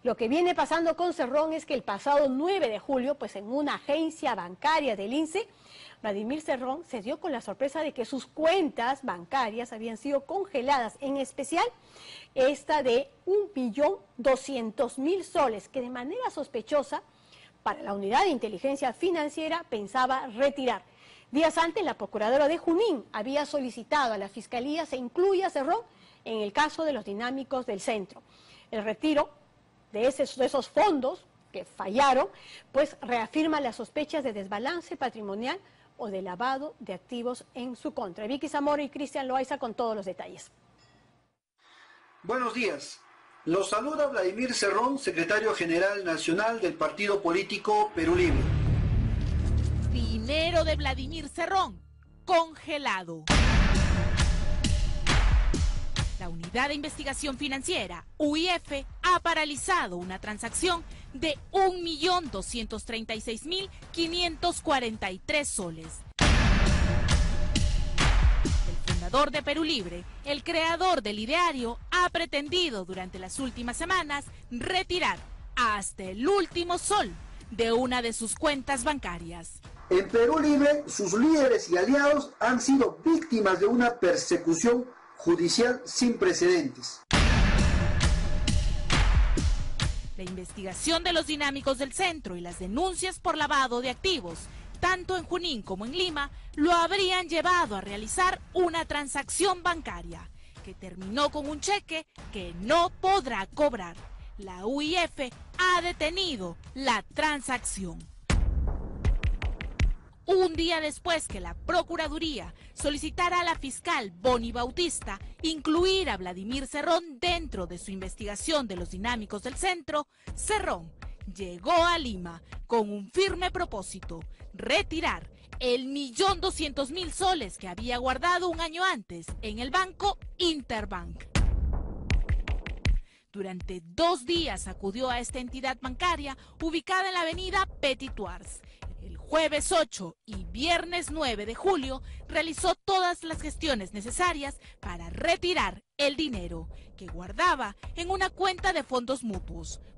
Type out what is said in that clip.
Lo que viene pasando con Cerrón es que el pasado 9 de julio, pues en una agencia bancaria del INSE, Vladimir Cerrón se dio con la sorpresa de que sus cuentas bancarias habían sido congeladas, en especial esta de 1.200.000 soles, que de manera sospechosa para la unidad de inteligencia financiera pensaba retirar. Días antes, la procuradora de Junín había solicitado a la Fiscalía se incluya a Cerrón en el caso de los dinámicos del centro. El retiro de esos fondos que fallaron, pues reafirma las sospechas de desbalance patrimonial o de lavado de activos en su contra. Vicky Zamora y Cristian Loaiza con todos los detalles. Buenos días. Los saluda Vladimir Cerrón, secretario general nacional del partido político Perú Libre. Dinero de Vladimir Cerrón, congelado. La Unidad de Investigación Financiera, UIF, ha paralizado una transacción de 1.236.543 soles. El fundador de Perú Libre, el creador del ideario, ha pretendido durante las últimas semanas retirar hasta el último sol de una de sus cuentas bancarias. En Perú Libre, sus líderes y aliados han sido víctimas de una persecución judicial sin precedentes. La investigación de los dinámicos del centro y las denuncias por lavado de activos, tanto en Junín como en Lima, lo habrían llevado a realizar una transacción bancaria que terminó con un cheque que no podrá cobrar. La UIF ha detenido la transacción. Un día después que la Procuraduría solicitara a la fiscal Boni Bautista incluir a Vladimir Cerrón dentro de su investigación de los dinámicos del centro, Cerrón llegó a Lima con un firme propósito: retirar el 1.200.000 soles que había guardado un año antes en el banco Interbank. Durante 2 días acudió a esta entidad bancaria ubicada en la avenida Petit Thouars. El jueves 8 y viernes 9 de julio realizó todas las gestiones necesarias para retirar el dinero que guardaba en una cuenta de fondos mutuos,